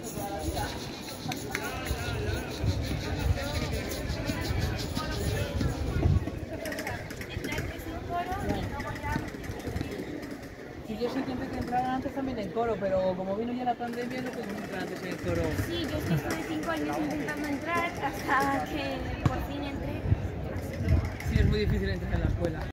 Sí, yo sí que intenté entrar antes también en coro, pero como vino ya la pandemia no pude entrar antes en el coro. Sí, yo estuve 5 años intentando entrar hasta que por fin entré. Sí, es muy difícil entrar en la escuela.